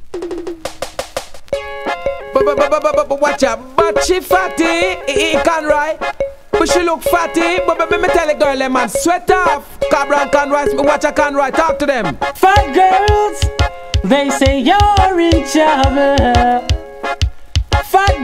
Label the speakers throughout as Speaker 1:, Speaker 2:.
Speaker 1: But watch out, but she fatty, he can ride. But she look fatty, but me tell a girl, them man, sweat off. Cabra and Conroy, me watch a Conroy, talk to them.
Speaker 2: Fat girls, they say you're in trouble. Fat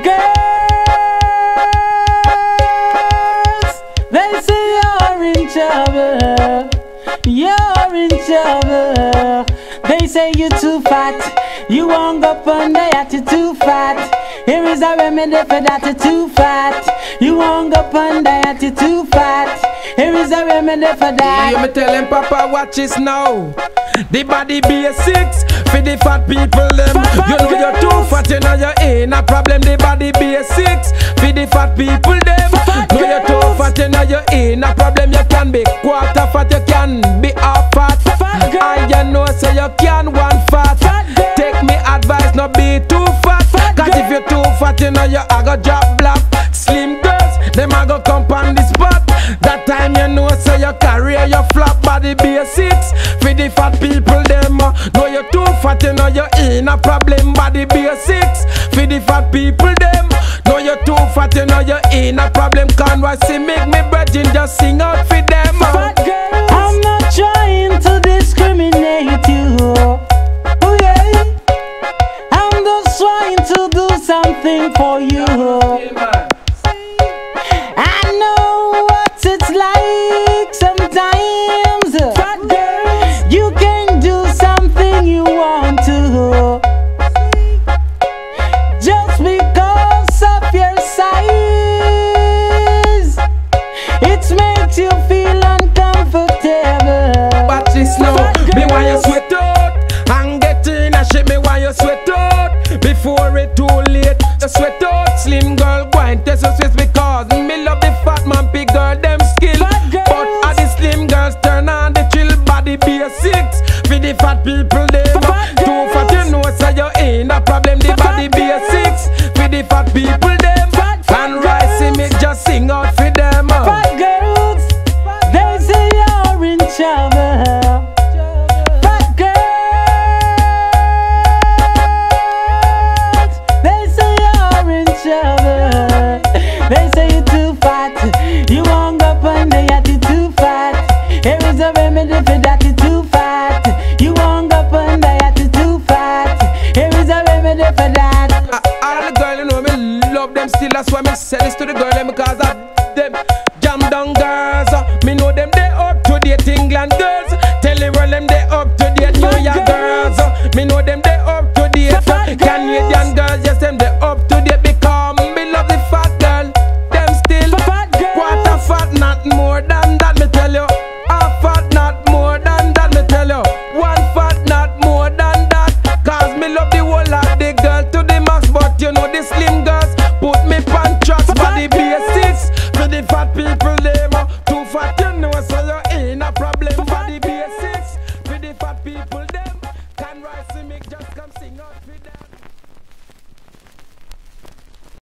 Speaker 2: girls, they say you're in trouble. You're in trouble. They say you're too fat. You won't go on the yacht, you're too fat. Here is a remedy for that, you're too fat. You won't go on the yacht, you're too fat. Here is a remedy for that.
Speaker 1: You me tellin' Papa watch this now. The body basics for the fat people them. You know you're too fat, you know you ain't a problem. The body basics for the fat people them. Know you're too fat, you know you ain't a problem. You can be quarter fat, you can be half fat. And you know so you can one fat. Take me advice, not be too fat. Cause if you're too fat, you know you a go drop black. Slim girls, them a go come on the spot. That time you know so you carry your flap. Body basics for the fat people them. Know you're too fat, you know you ain't a problem. Body basics for the fat people them. Know you're too fat, you know you ain't a problem. Conroy see make me brethren just sing out for them.
Speaker 2: Fat girls, I'm not trying to discriminate you. Oh yeah, I'm just trying to do something for you. I know what it's like sometimes. Fat girls, you can do something you want to. Just because of your size, it makes you feel uncomfortable.
Speaker 1: Watch this now, me want you sweat out and get in a shit. Me want you sweat out before it too late. You sweat out, slim girl, go and test your sweat because me love the fat man, big girl, them skill. But all the slim girls turn on the chill body basics for the fat people them. Too fat, you know so you ain't a problem. The body basics for the fat people them. And Rice see me just sing out for them.
Speaker 2: Fat girls, they say you're in trouble. Fat girls, they say you're in trouble. They say you're too fat. You won't go on the yacht, you're too fat. Here is a remedy